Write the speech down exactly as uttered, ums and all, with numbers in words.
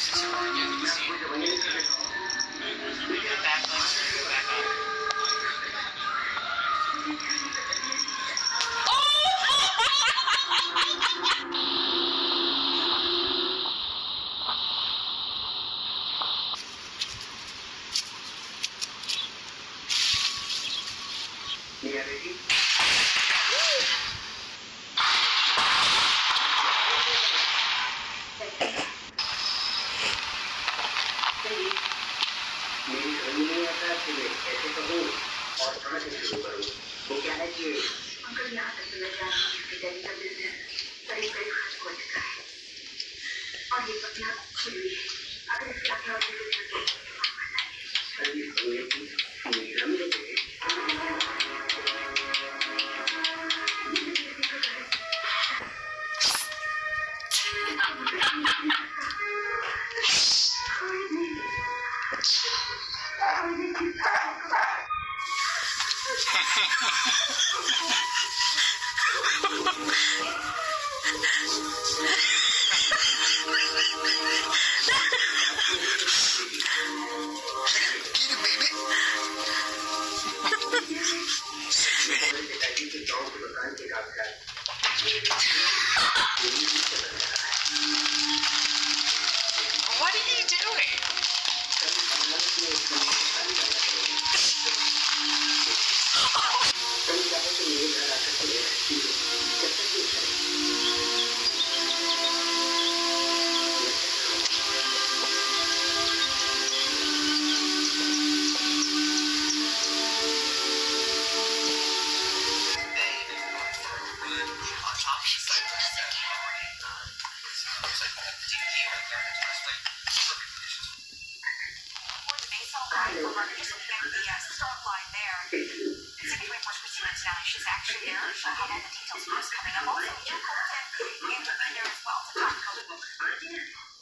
कैसे कहूँ और कहाँ से शुरू करूँ? वो क्या है कि अंकल यहाँ तक तो मैं जा रही हूँ कि डेली का बिजनेस करीब करीब खत्म हो चुका है और ये पतिया खुली हुई है। अगर इसके आगे और बिजनेस तो सही हुए कि नीलम देते What are you doing? She's actually there. She'll have all the details for us coming up. Also, Jill Colton in there as well to talk about it.